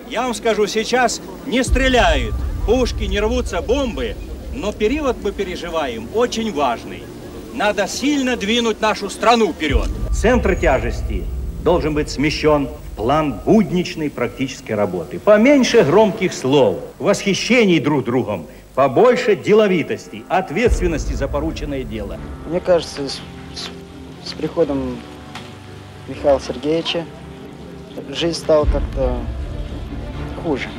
Я вам скажу, сейчас не стреляют пушки, не рвутся бомбы, но период мы переживаем очень важный. Надо сильно двинуть нашу страну вперед. Центр тяжести должен быть смещен в план будничной практической работы. Поменьше громких слов, восхищений друг другом, побольше деловитости, ответственности за порученное дело. Мне кажется, с приходом Михаила Сергеевича жизнь стала как-то хуже.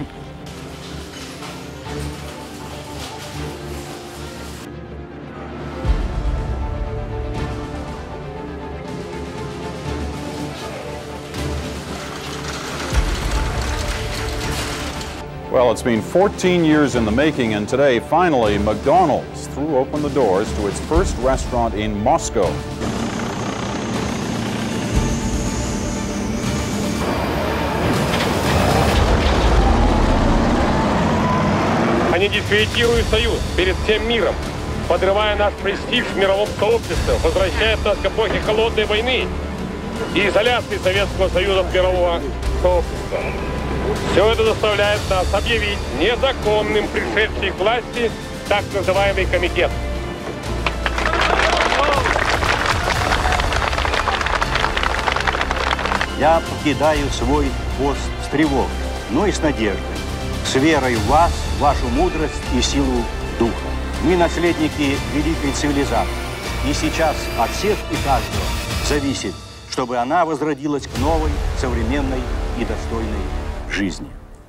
Well, it's been 14 years in the making, and today, finally, McDonald's threw open the doors to its first restaurant in Moscow. Они дискредитируют Союз перед всем миром, подрывая наш престиж в мировом сообществе, возвращает нас к эпохе холодной войны и изоляции Советского Союза от мирового сообщества. Все это заставляет нас объявить незаконным пришедший к власти так называемый комитет. Я покидаю свой пост с тревогой, но и с надеждой, с верой в вас, в вашу мудрость и силу духа. Мы наследники великой цивилизации, и сейчас от всех и каждого зависит, чтобы она возродилась к новой, современной и достойной жизни.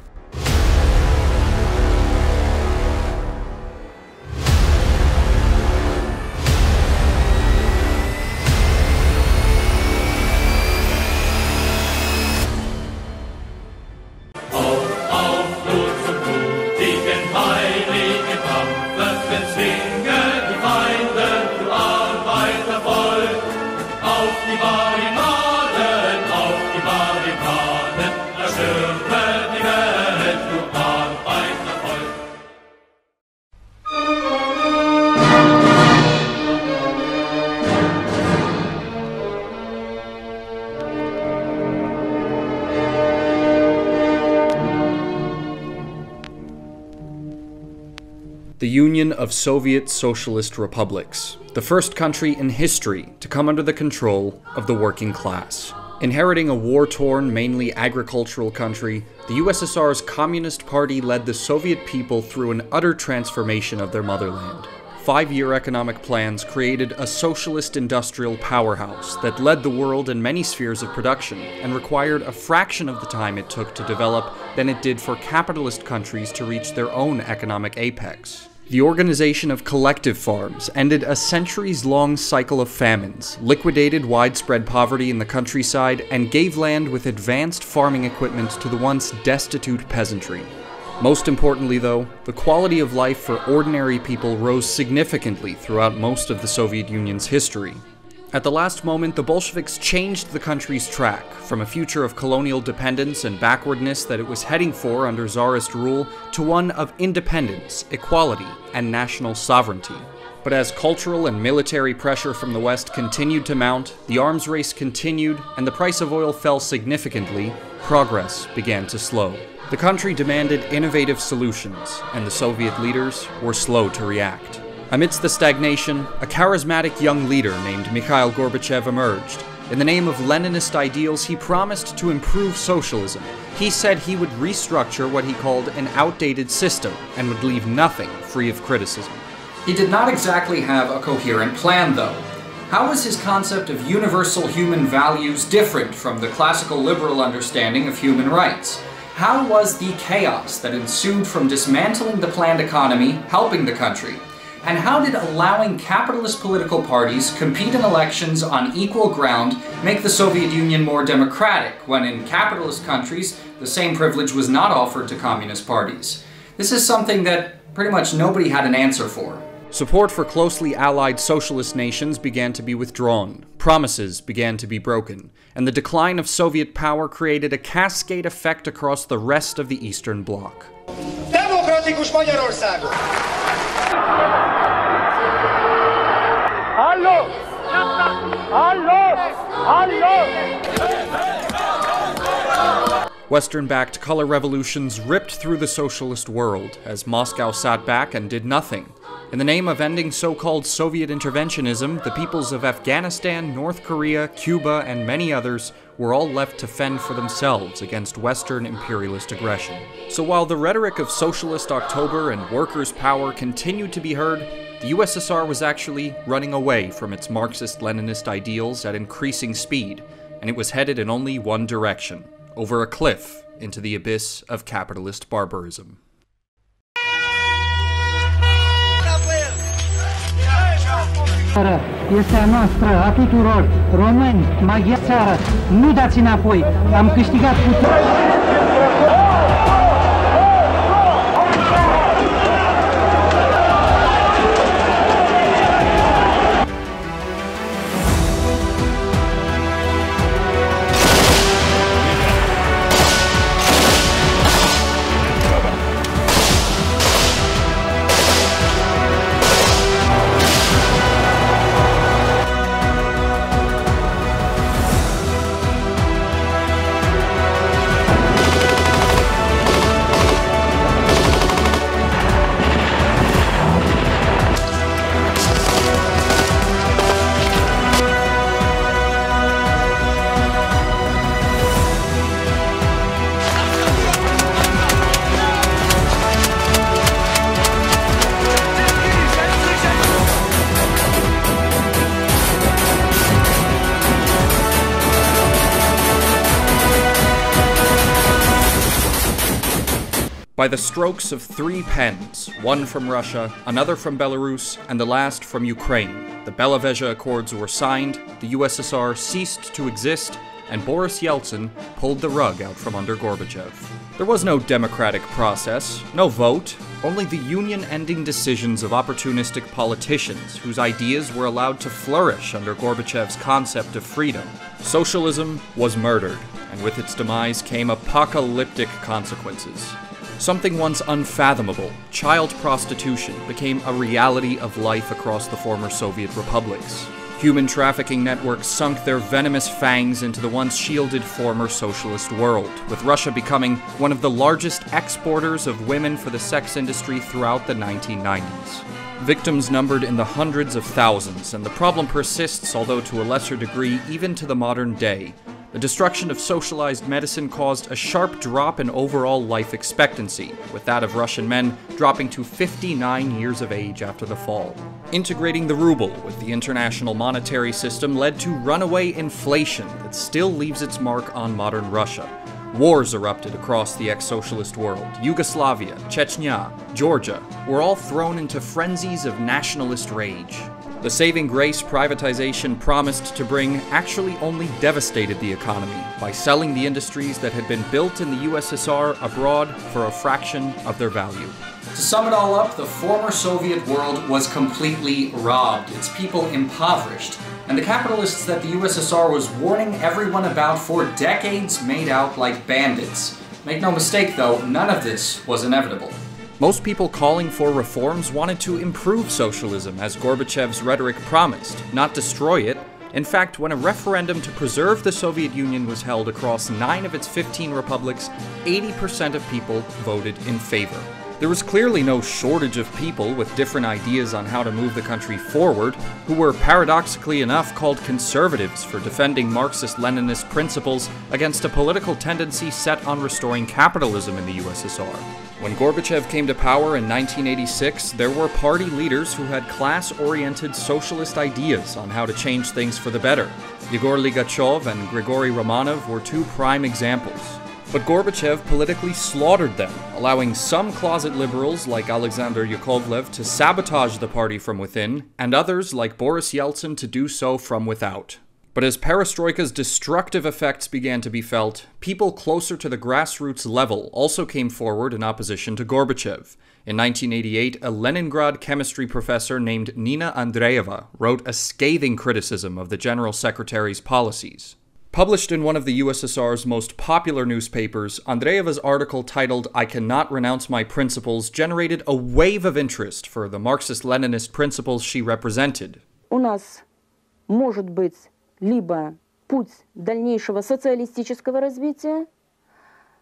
The Union of Soviet Socialist Republics, the first country in history to come under the control of the working class. Inheriting a war-torn, mainly agricultural country, the USSR's Communist Party led the Soviet people through an utter transformation of their motherland. 5-year economic plans created a socialist industrial powerhouse that led the world in many spheres of production and required a fraction of the time it took to develop than it did for capitalist countries to reach their own economic apex. The organization of collective farms ended a centuries-long cycle of famines, liquidated widespread poverty in the countryside, and gave land with advanced farming equipment to the once destitute peasantry. Most importantly, though, the quality of life for ordinary people rose significantly throughout most of the Soviet Union's history. At the last moment, the Bolsheviks changed the country's track from a future of colonial dependence and backwardness that it was heading for under Tsarist rule to one of independence, equality, and national sovereignty. But as cultural and military pressure from the West continued to mount, the arms race continued, and the price of oil fell significantly, progress began to slow. The country demanded innovative solutions, and the Soviet leaders were slow to react. Amidst the stagnation, a charismatic young leader named Mikhail Gorbachev emerged. In the name of Leninist ideals, he promised to improve socialism. He said he would restructure what he called an outdated system and would leave nothing free of criticism. He did not exactly have a coherent plan, though. How was his concept of universal human values different from the classical liberal understanding of human rights? How was the chaos that ensued from dismantling the planned economy helping the country? And how did allowing capitalist political parties compete in elections on equal ground make the Soviet Union more democratic, when in capitalist countries, the same privilege was not offered to communist parties? This is something that pretty much nobody had an answer for. Support for closely allied socialist nations began to be withdrawn, promises began to be broken, and the decline of Soviet power created a cascade effect across the rest of the Eastern Bloc. Demokratikus Magyarországot! Hallo! Hallo! Hallo! Western-backed color revolutions ripped through the socialist world as Moscow sat back and did nothing. In the name of ending so-called Soviet interventionism, the peoples of Afghanistan, North Korea, Cuba, and many others were all left to fend for themselves against Western imperialist aggression. So while the rhetoric of Socialist October and workers' power continued to be heard, the USSR was actually running away from its Marxist-Leninist ideals at increasing speed, and it was headed in only one direction, over a cliff into the abyss of capitalist barbarism. Este a noastră, a tuturor, români, maghiari, țară, nu dați înapoi, am câștigat cu By the strokes of 3 pens, one from Russia, another from Belarus, and the last from Ukraine, the Belavezha Accords were signed, the USSR ceased to exist, and Boris Yeltsin pulled the rug out from under Gorbachev. There was no democratic process, no vote, only the union-ending decisions of opportunistic politicians whose ideas were allowed to flourish under Gorbachev's concept of freedom. Socialism was murdered, and with its demise came apocalyptic consequences. Something once unfathomable, child prostitution, became a reality of life across the former Soviet republics. Human trafficking networks sunk their venomous fangs into the once shielded former socialist world, with Russia becoming one of the largest exporters of women for the sex industry throughout the 1990s. Victims numbered in the hundreds of thousands, and the problem persists, although to a lesser degree, even to the modern day. The destruction of socialized medicine caused a sharp drop in overall life expectancy, with that of Russian men dropping to 59 years of age after the fall. Integrating the ruble with the international monetary system led to runaway inflation that still leaves its mark on modern Russia. Wars erupted across the ex-socialist world. Yugoslavia, Chechnya, Georgia were all thrown into frenzies of nationalist rage. The saving grace privatization promised to bring actually only devastated the economy by selling the industries that had been built in the USSR abroad for a fraction of their value. To sum it all up, the former Soviet world was completely robbed, its people impoverished, and the capitalists that the USSR was warning everyone about for decades made out like bandits. Make no mistake though, none of this was inevitable. Most people calling for reforms wanted to improve socialism, as Gorbachev's rhetoric promised, not destroy it. In fact, when a referendum to preserve the Soviet Union was held across 9 of its 15 republics, 80% of people voted in favor. There was clearly no shortage of people with different ideas on how to move the country forward, who were paradoxically enough called conservatives for defending Marxist-Leninist principles against a political tendency set on restoring capitalism in the USSR. When Gorbachev came to power in 1986, there were party leaders who had class-oriented socialist ideas on how to change things for the better. Yegor Ligachev and Grigory Romanov were 2 prime examples. But Gorbachev politically slaughtered them, allowing some closet liberals like Alexander Yakovlev to sabotage the party from within, and others like Boris Yeltsin to do so from without. But as perestroika's destructive effects began to be felt, people closer to the grassroots level also came forward in opposition to Gorbachev. In 1988, a Leningrad chemistry professor named Nina Andreeva wrote a scathing criticism of the General Secretary's policies. Published in one of the USSR's most popular newspapers, Andreeva's article titled "I Cannot Renounce My Principles" generated a wave of interest for the Marxist-Leninist principles she represented. У нас может быть либо путь дальнейшего социалистического развития,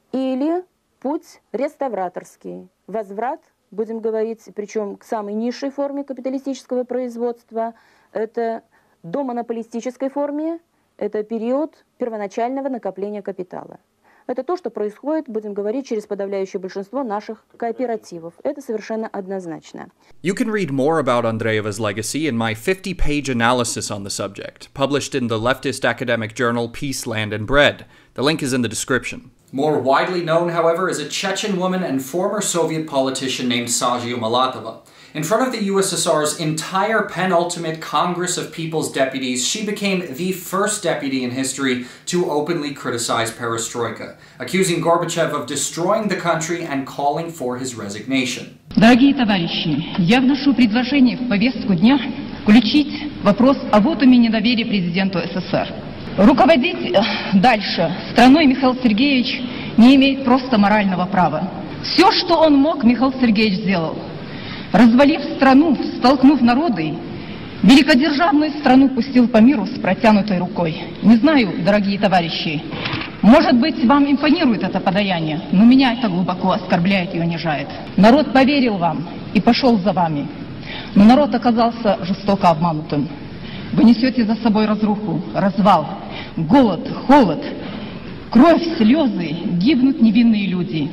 или путь реставраторский, возврат, будем говорить, причем к самой низшей форме капиталистического производства, это до монополистической форме, это период первоначального накопления капитала. Это то, что происходит, будем говорить, через подавляющее большинство наших кооперативов. Это совершенно однозначно. You can read more about Andreeva's legacy in my 50-page analysis on the subject, published in the leftist academic journal Peace, Land and Bread. The link is in the description. More widely known, however, is a Chechen woman and former Soviet politician named Saji Umalatova. In front of the USSR's entire penultimate Congress of People's Deputies, she became the first deputy in history to openly criticize perestroika, accusing Gorbachev of destroying the country and calling for his resignation. Дорогие товарищи, я вношу предложение в повестку дня включить вопрос о вотуме недоверия президенту СССР. Руководить дальше страной Михаил Сергеевич не имеет просто морального права. Все, что он мог, Михаил Сергеевич сделал. Развалив страну, столкнув народы, великодержавную страну пустил по миру с протянутой рукой. Не знаю, дорогие товарищи, может быть, вам импонирует это подаяние, но меня это глубоко оскорбляет и унижает. Народ поверил вам и пошел за вами, но народ оказался жестоко обманутым. Вы несете за собой разруху, развал, голод, холод, кровь, слезы, гибнут невинные люди.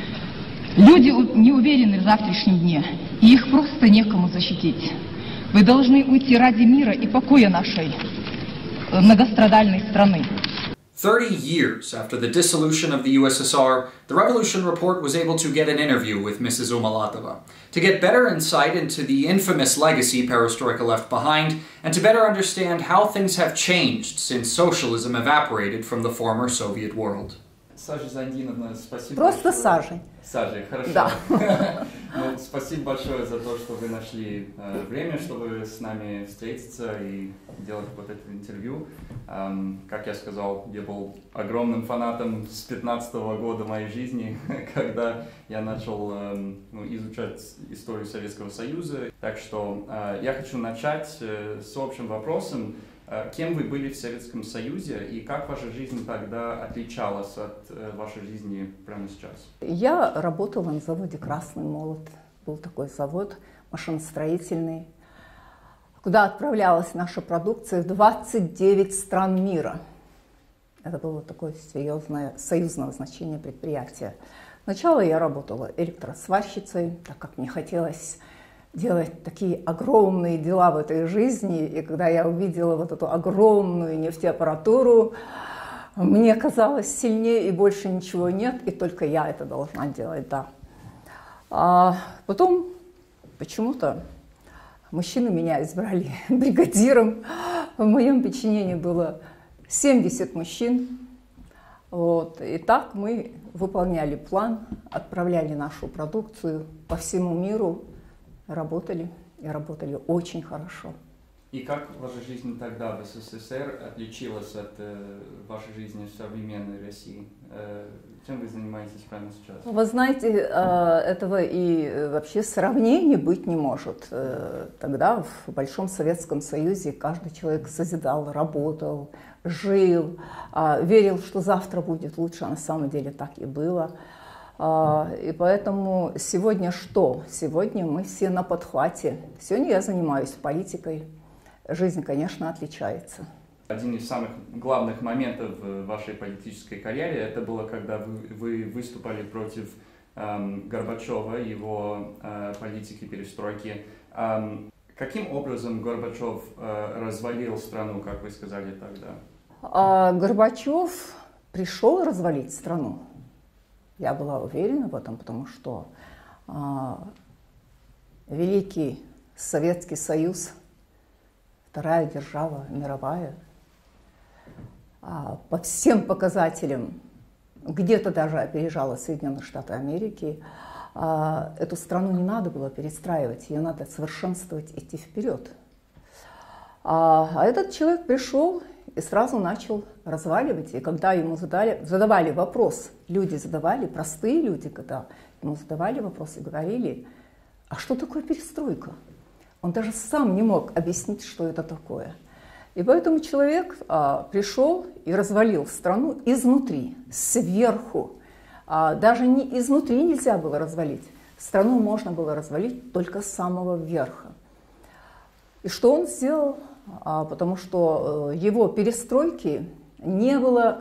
Люди не уверены в завтрашнем дне, и их просто некому защитить. Вы должны уйти ради мира и покоя нашей многострадальной страны. 30 years after the dissolution of the USSR, the Revolution Report was able to get an interview with Mrs. Umalatova, to get better insight into the infamous legacy perestroika left behind, and to better understand how things have changed since socialism evaporated from the former Soviet world. Сажа Зайдиновна, спасибо. Просто большое. Сажей. Сажей, хорошо. Да. Ну, спасибо большое за то, что вы нашли время, чтобы с нами встретиться и делать вот это интервью. Как я сказал, я был огромным фанатом с 15-го года моей жизни, когда я начал изучать историю Советского Союза. Так что я хочу начать с общим вопросом. Кем вы были в Советском Союзе и как ваша жизнь тогда отличалась от вашей жизни прямо сейчас? Я работала на заводе «Красный молот». Был такой завод машиностроительный, куда отправлялась наша продукция в 29 стран мира. Это было такое серьезное союзного значения предприятие. Сначала я работала электросварщицей, так как мне хотелось делать такие огромные дела в этой жизни. И когда я увидела вот эту огромную нефтеаппаратуру, мне казалось, сильнее и больше ничего нет, и только я это должна делать, да. А потом почему-то мужчины меня избрали бригадиром. В моем подчинении было 70 мужчин. Вот. И так мы выполняли план, отправляли нашу продукцию по всему миру. Работали, и работали очень хорошо. И как ваша жизнь тогда в СССР отличилась от вашей жизни в современной России? Чем вы занимаетесь прямо сейчас? Вы знаете, этого и вообще сравнения быть не может. Тогда в Большом Советском Союзе каждый человек созидал, работал, жил, верил, что завтра будет лучше, а на самом деле так и было. И поэтому сегодня что? Сегодня мы все на подхвате. Сегодня я занимаюсь политикой. Жизнь, конечно, отличается. Один из самых главных моментов в вашей политической карьере это было, когда вы выступали против Горбачева, его политики перестройки. Каким образом Горбачев развалил страну, как вы сказали тогда? Горбачев пришел развалить страну. Я была уверена в этом, потому что великий Советский Союз, вторая держава мировая, по всем показателям где-то даже опережала Соединенные Штаты Америки. Эту страну не надо было перестраивать, ее надо совершенствовать, идти вперед. А этот человек пришел и сразу начал разваливать. И когда ему задавали вопрос, люди задавали, простые люди, когда ему задавали вопрос и говорили, а что такое перестройка? Он даже сам не мог объяснить, что это такое. И поэтому человек пришел и развалил страну изнутри, сверху, Даже изнутри нельзя было развалить. Страну можно было развалить только с самого верха. И что он сделал? Потому что его перестройки не было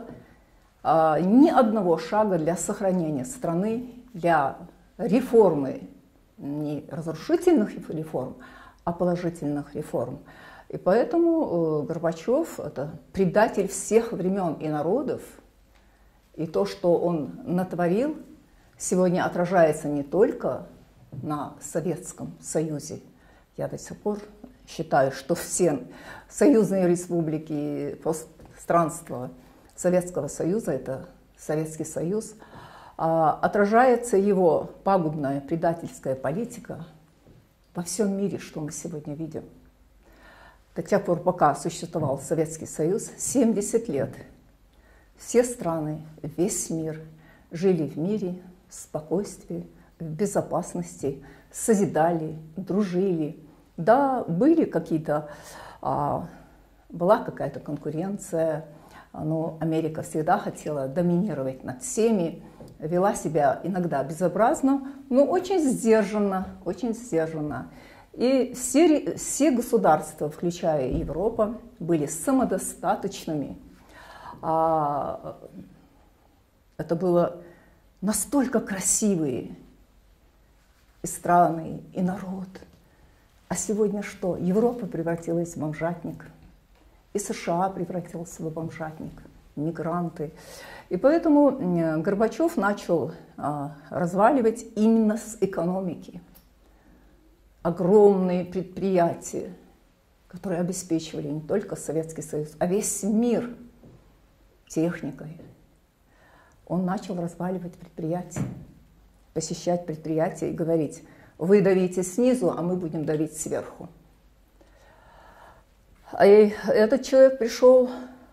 ни одного шага для сохранения страны, для реформы, не разрушительных реформ, а положительных реформ. И поэтому Горбачев – это предатель всех времен и народов. И то, что он натворил, сегодня отражается не только на Советском Союзе. Я до сих пор считаю, что все союзные республики, пространство Советского Союза – это Советский Союз. Отражается его пагубная предательская политика во всем мире, что мы сегодня видим. До тех пор, пока существовал Советский Союз, 70 лет, все страны, весь мир жили в мире, в спокойствии, в безопасности, созидали, дружили. Да, были какие-то, была какая-то конкуренция, но Америка всегда хотела доминировать над всеми, вела себя иногда безобразно, но очень сдержанно, очень сдержанно. И все государства, включая Европу, были самодостаточными. Это было настолько красивые и страны, и народ. А сегодня что? Европа превратилась в бомжатник, и США превратился в бомжатник, мигранты. И поэтому Горбачев начал разваливать именно с экономики. Огромные предприятия, которые обеспечивали не только Советский Союз, а весь мир техникой. Он начал разваливать предприятия, посещать предприятия и говорить: вы давите снизу, а мы будем давить сверху. И этот человек пришел,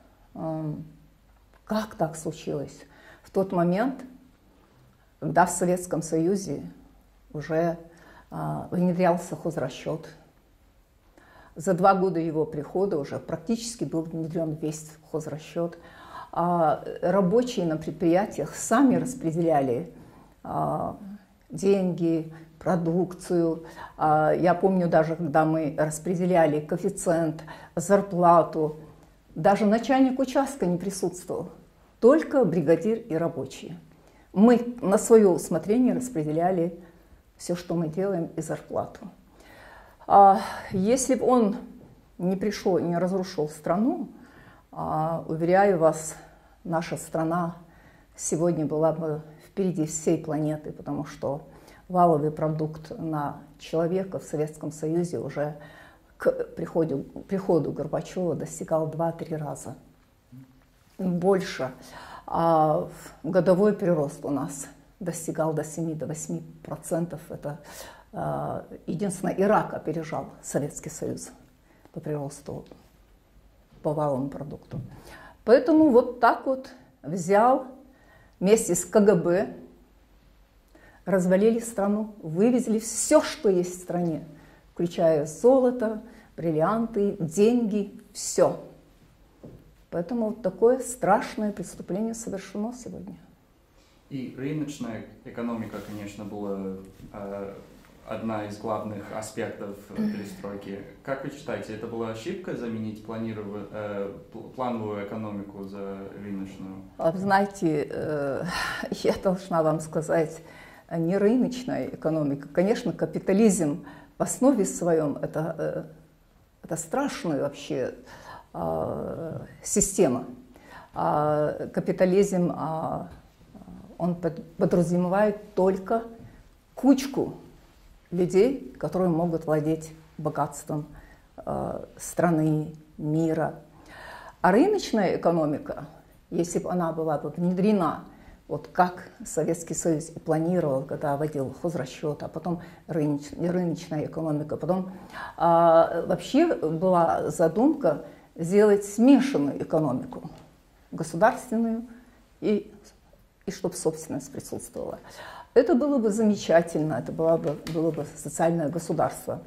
как так случилось? В тот момент, когда в Советском Союзе уже внедрялся хозрасчет. За 2 года его прихода уже практически был внедрен весь хозрасчет. Рабочие на предприятиях сами распределяли деньги, продукцию. Я помню даже, когда мы распределяли коэффициент, зарплату, даже начальник участка не присутствовал, только бригадир и рабочие. Мы на свое усмотрение распределяли все, что мы делаем, и зарплату. Если бы он не пришел, не разрушил страну, уверяю вас, наша страна сегодня была бы впереди всей планеты, потому что валовый продукт на человека в Советском Союзе уже к приходу Горбачева достигал 2-3 раза. Больше. А годовой прирост у нас достигал до 7-8%. Это единственное, Ирак опережал Советский Союз по приросту, по валовому продукту. Поэтому вот так вот взял вместе с КГБ, развалили страну, вывезли все, что есть в стране, включая золото, бриллианты, деньги, все. Поэтому вот такое страшное преступление совершено сегодня. И рыночная экономика, конечно, была одна из главных аспектов перестройки. Как вы считаете, это была ошибка заменить плановую экономику за рыночную? Знаете, я должна вам сказать, не рыночная экономика. Конечно, капитализм в основе своем это страшная вообще система. Капитализм, он подразумевает только кучку людей, которые могут владеть богатством страны, мира. А рыночная экономика, если бы она была бы внедрена, вот как Советский Союз и планировал, когда вводил хозрасчет, а потом рыночная экономика, потом вообще была задумка сделать смешанную экономику, государственную и чтобы собственность присутствовала. Это было бы замечательно, это было бы социальное государство.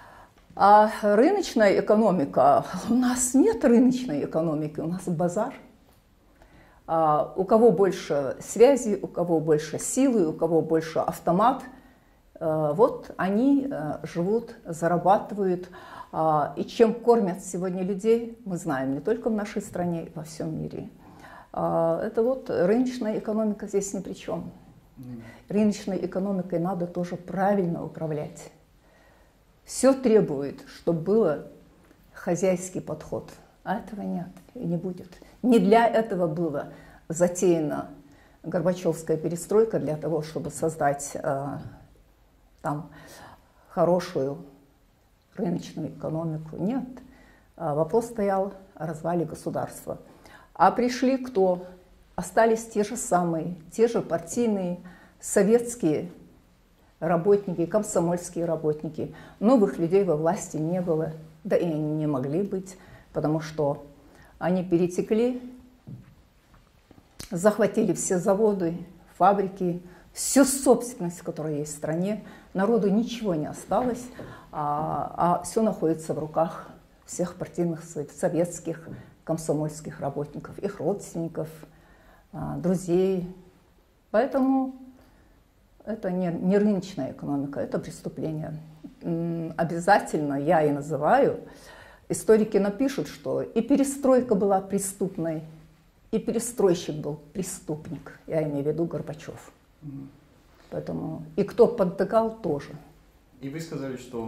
А рыночная экономика, у нас нет рыночной экономики, у нас базар. У кого больше связи, у кого больше силы, у кого больше автомат, вот они живут, зарабатывают. И чем кормят сегодня людей, мы знаем не только в нашей стране, во всем мире. Это вот рыночная экономика здесь ни при чем. Рыночной экономикой надо тоже правильно управлять. Все требует, чтобы был хозяйский подход, а этого нет и не будет. Не для этого была затеяна Горбачевская перестройка, для того, чтобы создать там хорошую рыночную экономику. Нет, вопрос стоял о развале государства. А пришли кто? Остались те же самые, те же партийные, советские работники, комсомольские работники. Новых людей во власти не было, да и они не могли быть, потому что они перетекли, захватили все заводы, фабрики, всю собственность, которая есть в стране. Народу ничего не осталось, а все находится в руках всех партийных, советских, комсомольских работников, их родственников, друзей. Поэтому это не рыночная экономика, это преступление. Обязательно я и называю. Историки напишут, что и перестройка была преступной, и перестройщик был преступник. Я имею в виду Горбачев. Поэтому и кто подтыкал тоже. И вы сказали, что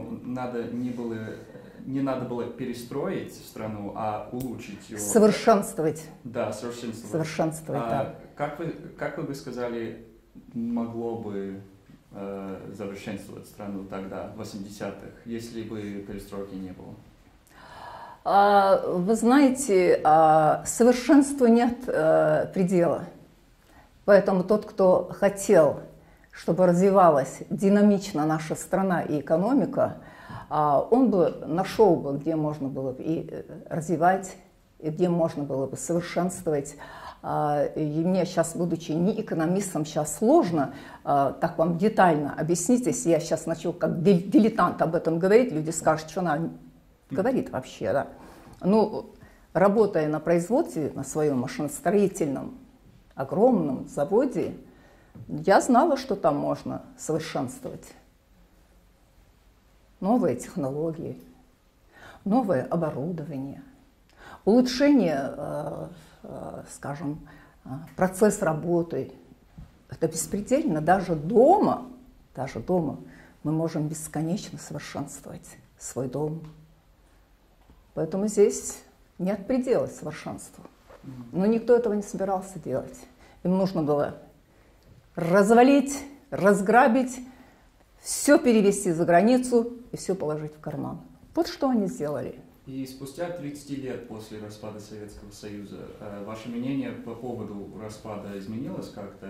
не надо было перестроить страну, а улучшить ее. Совершенствовать. Да, совершенствовать. Совершенствовать, да. Как вы бы сказали, могло бы совершенствовать страну тогда, в 80-х, если бы перестройки не было? Вы знаете, совершенству нет предела. Поэтому тот, кто хотел, чтобы развивалась динамично наша страна и экономика, он бы нашел бы, где можно было бы и развивать, и где можно было бы совершенствовать. И мне сейчас, будучи не экономистом, сейчас сложно так вам детально объяснить. Если я сейчас начну как дилетант об этом говорить, люди скажут, что она говорит вообще. Да? Ну, работая на производстве, на своем машиностроительном огромном заводе, я знала, что там можно совершенствовать. Новые технологии, новое оборудование, улучшение, скажем, процесс работы. Это беспредельно. Даже дома мы можем бесконечно совершенствовать свой дом. Поэтому здесь нет предела совершенству. Но никто этого не собирался делать. Им нужно было развалить, разграбить, все перевести за границу и все положить в карман. Вот что они сделали. И спустя 30 лет после распада Советского Союза, ваше мнение по поводу распада изменилось как-то?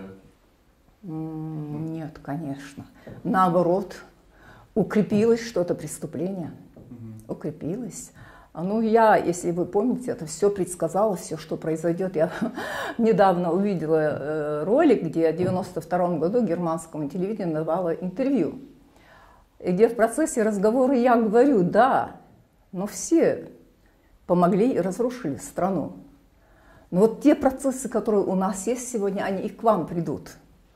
Нет, конечно. Наоборот, укрепилось что-то преступление. Укрепилось. Ну, я, если вы помните, это все предсказала, все, что произойдет. Я недавно увидела ролик, где в 1992 году германскому телевидению давала интервью, и где в процессе разговора я говорю, да, но все помогли и разрушили страну. Но вот те процессы, которые у нас есть сегодня, они и к вам придут.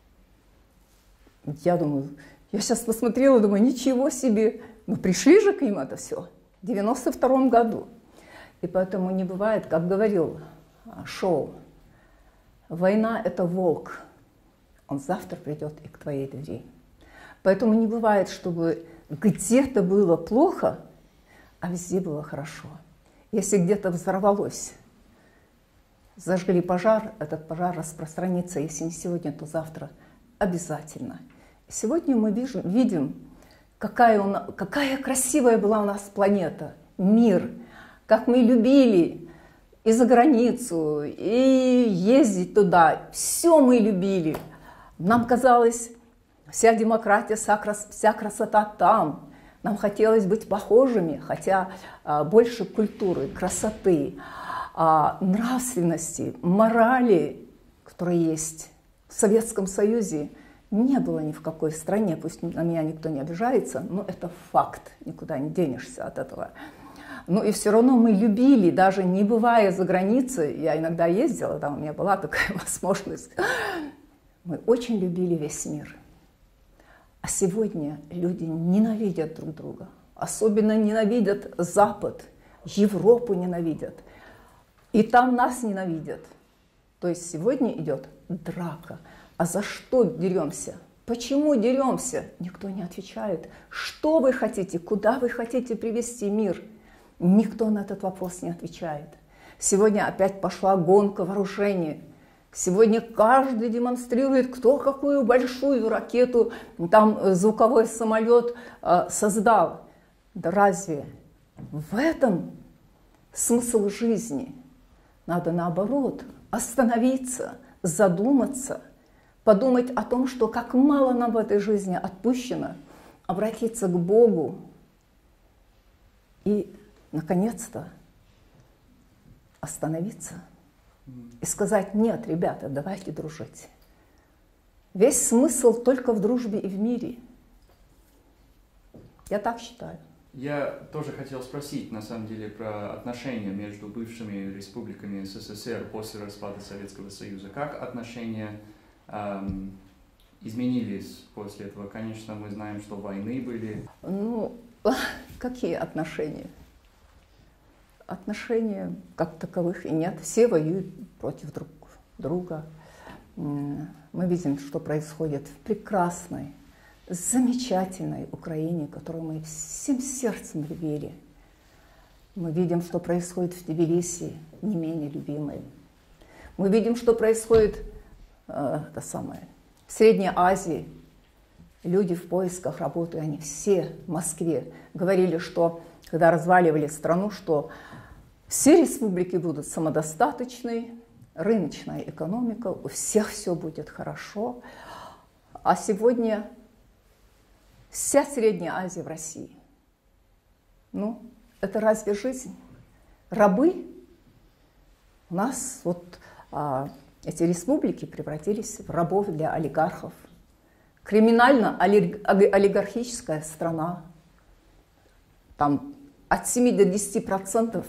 Я думаю, я сейчас посмотрела, думаю, ничего себе, ну пришли же к ним это все. В 1992 году. И поэтому не бывает, как говорил Шоу, война – это волк, он завтра придет и к твоей двери. Поэтому не бывает, чтобы где-то было плохо, а везде было хорошо. Если где-то взорвалось, зажгли пожар, этот пожар распространится, если не сегодня, то завтра обязательно. Сегодня мы видим, какая красивая была у нас планета, мир, как мы любили и за границу, и ездить туда. Все мы любили. Нам казалось, вся демократия, вся красота там. Нам хотелось быть похожими, хотя больше культуры, красоты, нравственности, морали, которые есть в Советском Союзе, не было ни в какой стране, пусть на меня никто не обижается, но это факт, никуда не денешься от этого. Ну и все равно мы любили, даже не бывая за границей, я иногда ездила, там у меня была такая возможность, мы очень любили весь мир. А сегодня люди ненавидят друг друга, особенно ненавидят Запад, Европу ненавидят, и там нас ненавидят. То есть сегодня идет драка. А за что деремся? Почему деремся? Никто не отвечает. Что вы хотите? Куда вы хотите привести мир? Никто на этот вопрос не отвечает. Сегодня опять пошла гонка вооружений. Сегодня каждый демонстрирует, кто какую большую ракету, там звуковой самолет создал. Да разве в этом смысл жизни? Надо наоборот остановиться, задуматься, подумать о том, что как мало нам в этой жизни отпущено, обратиться к Богу и, наконец-то, остановиться и сказать: нет, ребята, давайте дружить. Весь смысл только в дружбе и в мире. Я так считаю. Я тоже хотел спросить, на самом деле, про отношения между бывшими республиками СССР после распада Советского Союза. Как отношения изменились после этого? Конечно, мы знаем, что войны были. Ну, какие отношения? Отношения как таковых и нет. Все воюют против друг друга. Мы видим, что происходит в прекрасной, замечательной Украине, которую мы всем сердцем любили. Мы видим, что происходит в Тбилиси, не менее любимой. Мы видим, что происходит в Средней Азии. Люди в поисках работы, они все в Москве говорили, что когда разваливали страну, что все республики будут самодостаточной, рыночная экономика, у всех все будет хорошо. А сегодня вся Средняя Азия в России. Ну, это разве жизнь? Рабы? У нас вот эти республики превратились в рабов для олигархов. Криминально-олигархическая страна. Там от 7 до 10%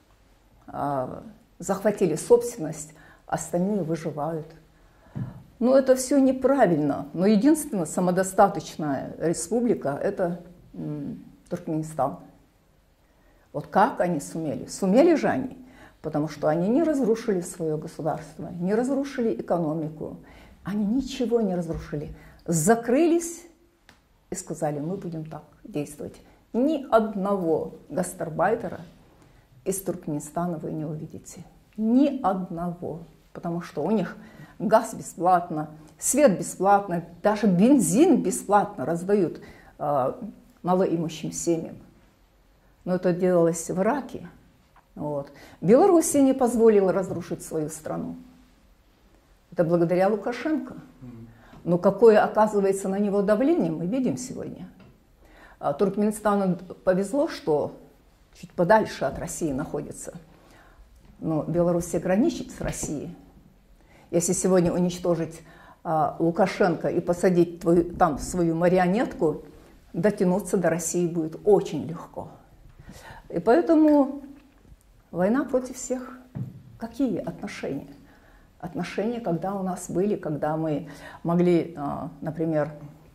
захватили собственность, остальные выживают. Ну, это все неправильно. Но единственная самодостаточная республика – это Туркменистан. Вот как они сумели? Сумели же они, потому что они не разрушили свое государство, не разрушили экономику, они ничего не разрушили. Закрылись и сказали: мы будем так действовать. Ни одного гастарбайтера из Туркменистана вы не увидите. Ни одного. Потому что у них газ бесплатно, свет бесплатно, даже бензин бесплатно раздают малоимущим семьям. Но это делалось в Ираке. Вот. Белоруссия не позволила разрушить свою страну. Это благодаря Лукашенко. Но какое оказывается на него давление, мы видим сегодня. Туркменистану повезло, что чуть подальше от России находится. Но Белоруссия граничит с Россией. Если сегодня уничтожить Лукашенко и посадить там свою марионетку, дотянуться до России будет очень легко. И поэтому война против всех. Какие отношения? Отношения, когда у нас были, когда мы могли, например,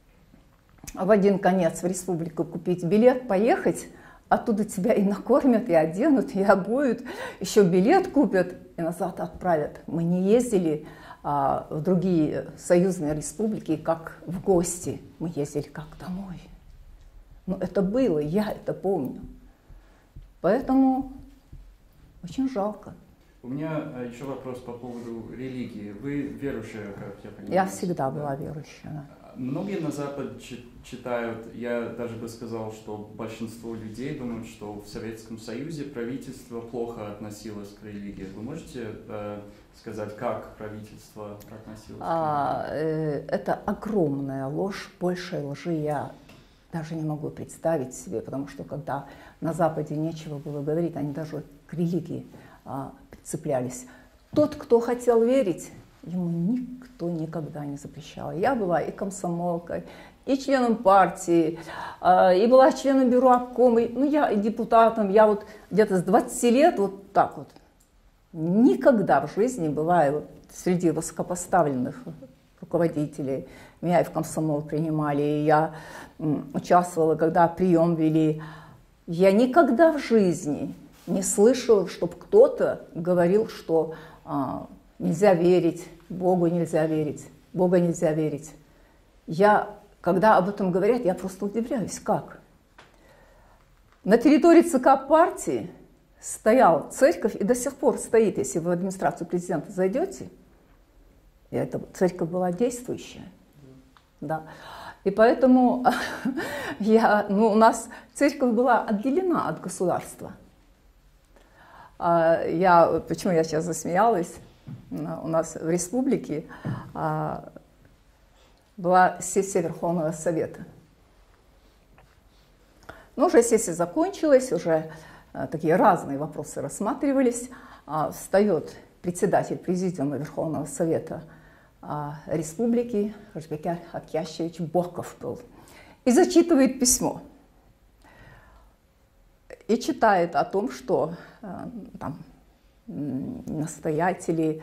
в один конец в республику купить билет, поехать, оттуда тебя и накормят, и оденут, и обуют, еще билет купят и назад отправят. Мы не ездили в другие союзные республики как в гости, мы ездили как домой. Но это было, я это помню. Поэтому очень жалко. У меня еще вопрос по поводу религии. Вы верующая, как я понимаю? Я всегда была верующая. Многие на Запад читают, я даже бы сказал, что большинство людей думают, что в Советском Союзе правительство плохо относилось к религии. Вы можете сказать, как правительство относилось к религии? Это огромная ложь, большей лжи я даже не могу представить себе, потому что когда на Западе нечего было говорить, они даже к религии цеплялись. Тот, кто хотел верить, ему никто никогда не запрещал. Я была и комсомолкой, и членом партии, и была членом бюро обкома, ну я и депутатом, я вот где-то с 20 лет вот так вот. Никогда в жизни бываю вот среди высокопоставленных руководителей. Меня и в комсомол принимали, и я участвовала, когда прием вели. Я никогда в жизни не слышала, чтобы кто-то говорил, что нельзя верить, Богу нельзя верить, Бога нельзя верить. Когда об этом говорят, я просто удивляюсь, как? На территории ЦК партии стояла церковь и до сих пор стоит, если вы в администрацию президента зайдете, и эта церковь была действующая. Да. И поэтому у нас церковь была отделена от государства. Почему я сейчас засмеялась? У нас в республике была сессия Верховного Совета. Но уже сессия закончилась, уже такие разные вопросы рассматривались. Встает председатель президиума Верховного Совета республики Рашбекяр Акящевич Боков был и зачитывает письмо. И читает о том, что там настоятели,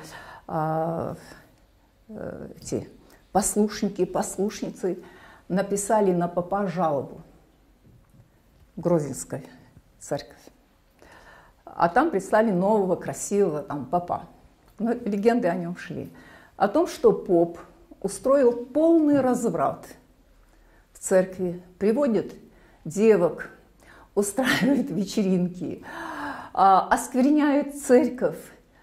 эти послушники, послушницы написали на попа жалобу в Грозинской церковь. А там прислали нового красивого там попа. Но легенды о нем шли. О том, что поп устроил полный разврат в церкви, приводит девок, устраивает вечеринки, оскверняет церковь,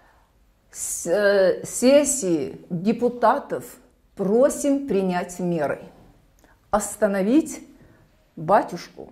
сессии депутатов просим принять меры, остановить батюшку.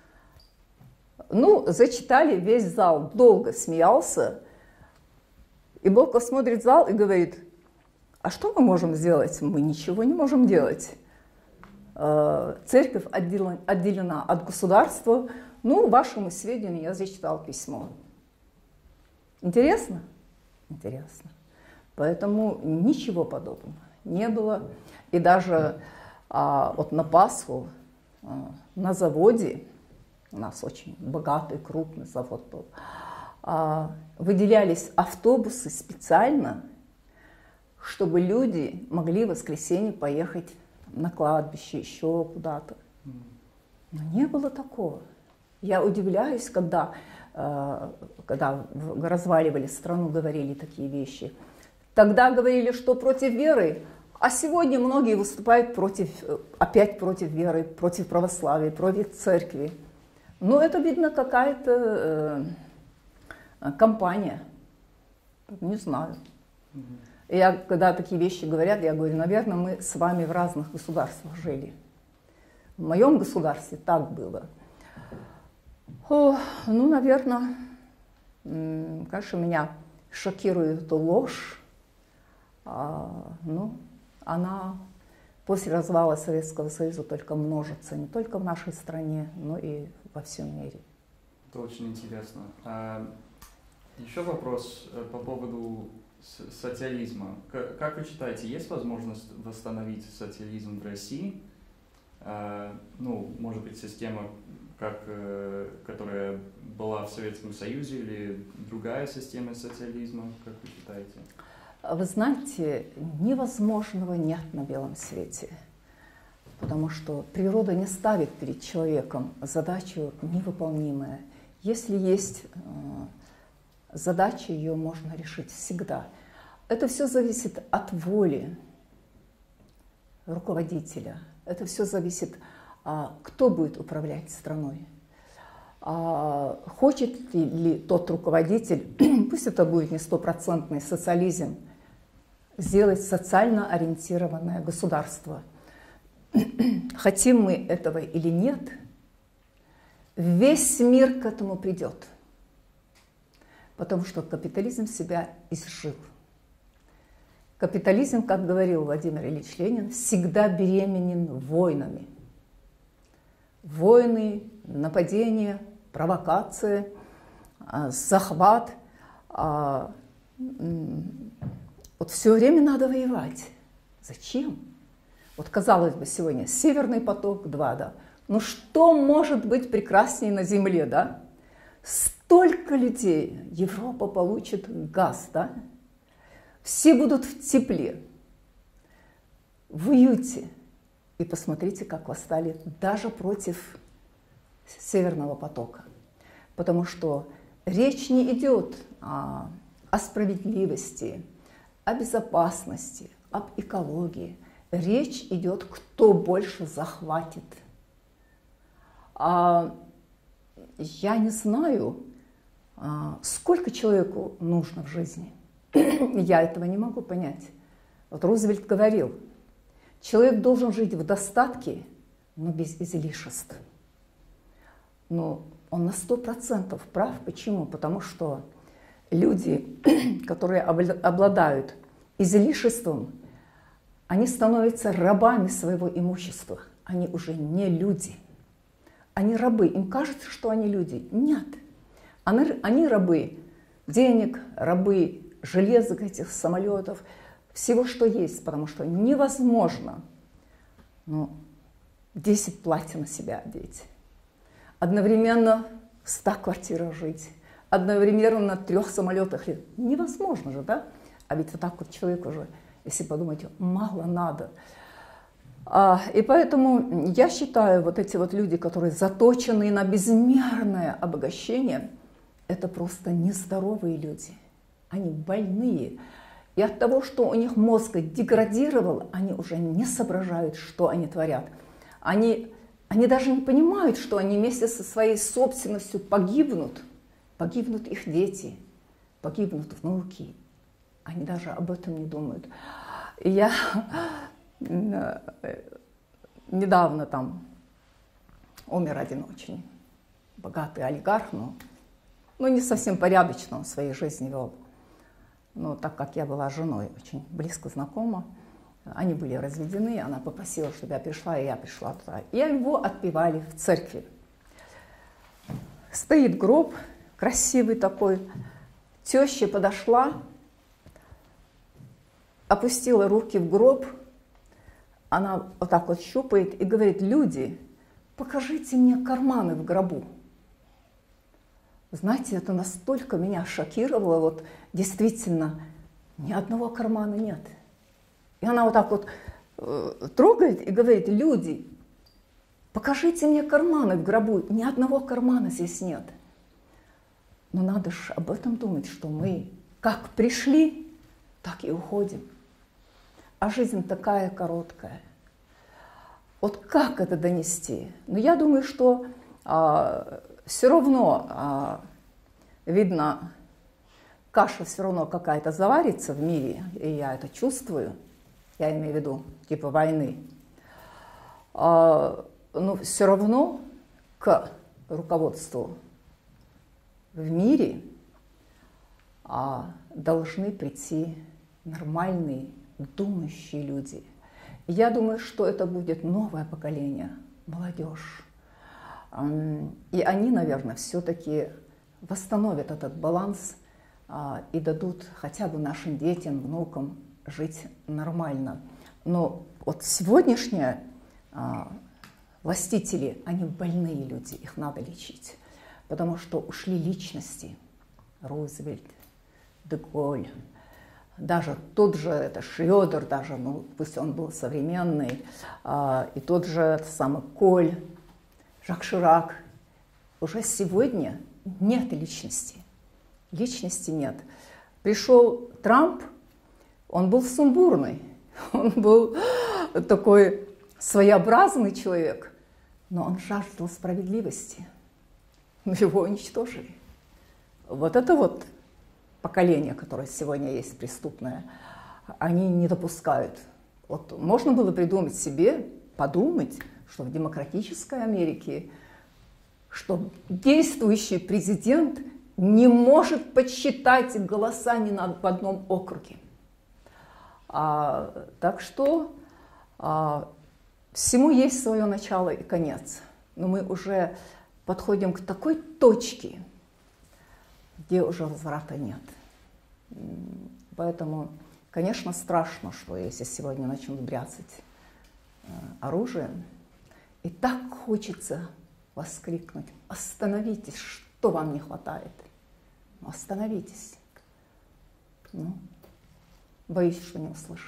Ну, зачитали, весь зал долго смеялся, и Боков смотрит в зал и говорит: а что мы можем сделать? Мы ничего не можем делать. Церковь отделена от государства. Ну, вашему сведению, я зачитал письмо. Интересно? Интересно. Поэтому ничего подобного не было. И даже вот на Пасху на заводе, у нас очень богатый, крупный завод был, выделялись автобусы специально, чтобы люди могли в воскресенье поехать на кладбище, еще куда-то. Но не было такого. Я удивляюсь, когда разваливали страну, говорили такие вещи. Тогда говорили, что против веры, а сегодня многие выступают опять против веры, против православия, против церкви. Но это, видно, какая-то компания. Не знаю. Когда такие вещи говорят, я говорю, наверное, мы с вами в разных государствах жили. В моем государстве так было. Ну, наверное, конечно, меня шокирует эта ложь. Ну, она после развала Советского Союза только множится, не только в нашей стране, но и во всем мире. Это очень интересно. Еще вопрос по поводу социализма. Как вы считаете, есть возможность восстановить социализм в России? Ну, может быть, система, которая была в Советском Союзе, или другая система социализма, как вы считаете? Вы знаете, невозможного нет на белом свете, потому что природа не ставит перед человеком задачу невыполнимую. Если есть задача, ее можно решить всегда. Это все зависит от воли руководителя. Это все зависит, кто будет управлять страной. Хочет ли тот руководитель, пусть это будет не стопроцентный социализм, сделать социально ориентированное государство. Хотим мы этого или нет, весь мир к этому придет. Потому что капитализм себя изжил. Капитализм, как говорил Владимир Ильич Ленин, всегда беременен войнами. Войны, нападения, провокации, захват, Вот все время надо воевать. Зачем? Вот казалось бы, сегодня Северный поток-2, да? Ну что может быть прекраснее на Земле, да? Столько людей, Европа получит газ, да? Все будут в тепле, в уюте. И посмотрите, как восстали даже против Северного потока. Потому что речь не идет о справедливости, о безопасности, об экологии. Речь идет, кто больше захватит. Я не знаю, сколько человеку нужно в жизни. Я этого не могу понять. Вот Рузвельт говорил, человек должен жить в достатке, но без излишеств. Но он на 100% прав. Почему? Потому что люди, которые обладают излишеством, они становятся рабами своего имущества. Они уже не люди. Они рабы. Им кажется, что они люди. Нет. Они рабы денег, рабы железок этих самолетов, всего, что есть. Потому что невозможно 10 платьев на себя одеть. Одновременно в 100 квартирах жить. Одновременно на 3 самолетах. Невозможно же, да? А ведь вот так вот человек уже, если подумать, мало надо. И поэтому я считаю, вот эти вот люди, которые заточены на безмерное обогащение, это просто нездоровые люди. Они больные. И от того, что у них мозг деградировал, они уже не соображают, что они творят. Они даже не понимают, что они вместе со своей собственностью погибнут. Погибнут их дети, погибнут внуки. Они даже об этом не думают. И я недавно там умер один очень богатый олигарх, но не совсем порядочно он в своей жизни вел. Но так как я была женой очень близко знакома, они были разведены, она попросила, чтобы я пришла, и я пришла туда. И его отпевали в церкви. Стоит гроб, красивый такой. Теща подошла, опустила руки в гроб, она вот так вот щупает и говорит: люди, покажите мне карманы в гробу. Знаете, это настолько меня шокировало, вот действительно, ни одного кармана нет. И она вот так вот трогает и говорит: люди, покажите мне карманы в гробу, ни одного кармана здесь нет. Но надо же об этом думать, что мы как пришли, так и уходим. А жизнь такая короткая. Вот как это донести? Но я думаю, что все равно, видно, каша все равно какая-то заварится в мире, и я это чувствую, я имею в виду типа войны. Но все равно к руководству в мире должны прийти нормальные, думающие люди. Я думаю, что это будет новое поколение, молодежь. И они, наверное, все-таки восстановят этот баланс и дадут хотя бы нашим детям, внукам жить нормально. Но вот сегодняшние властители, они больные люди, их надо лечить. Потому что ушли личности. Рузвельт, де Голль, даже тот же это Шрёдер, даже, пусть он был современный, и тот же самый Коль, Жак Ширак. Уже сегодня нет личности. Личности нет. Пришел Трамп, он был сумбурный, он был такой своеобразный человек, но он жаждал справедливости. Но его уничтожили. Вот это вот поколение, которое сегодня есть преступное, они не допускают. Вот можно было придумать себе, подумать, что в демократической Америке, что действующий президент не может подсчитать голоса ни в одном округе. Так что всему есть свое начало и конец. Но мы уже подходим к такой точке, где уже возврата нет. Поэтому Конечно, страшно, что если сегодня начнут бряцать оружием, и так хочется воскликнуть: остановитесь, что вам не хватает? Остановитесь. Ну, боюсь, что не услышат.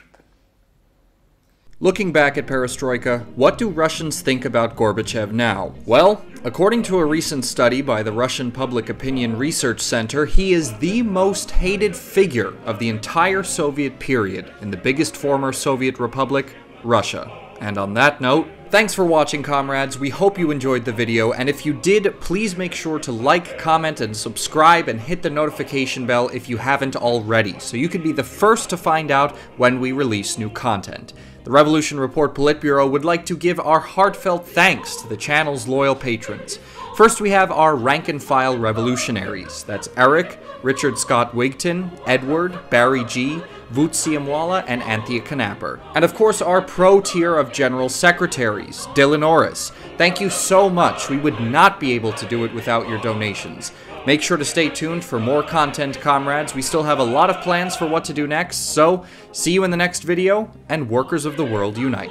Looking back at Perestroika, what do Russians think about Gorbachev now? Well, according to a recent study by the Russian Public Opinion Research Center, he is the most hated figure of the entire Soviet period in the biggest former Soviet republic, Russia. And on that note, thanks for watching, comrades. We hope you enjoyed the video, and if you did, please make sure to like, comment, and subscribe, and hit the notification bell if you haven't already, so you can be the first to find out when we release new content. The Revolution Report Politburo would like to give our heartfelt thanks to the channel's loyal patrons. First, we have our rank-and-file revolutionaries. That's Eric, Richard Scott Wigton, Edward, Barry G., Voot Siamwala, and Anthea Knapper. And of course, our pro tier of General Secretaries, Dylan Orris. Thank you so much. We would not be able to do it without your donations. Make sure to stay tuned for more content, comrades. We still have a lot of plans for what to do next, so see you in the next video, and workers of the world unite.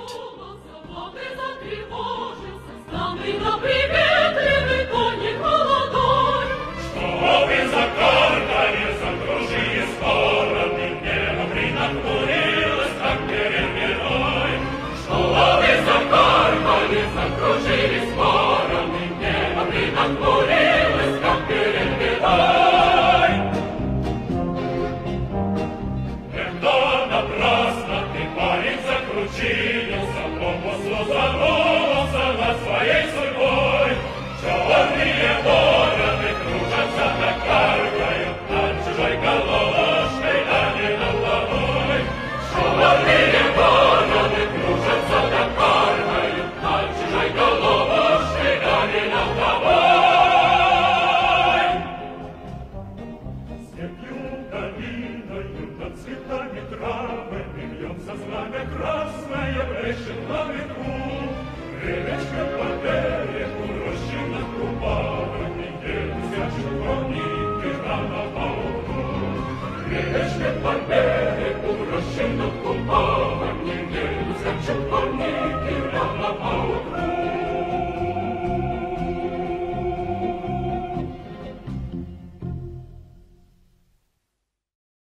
Красная брешет на ветру,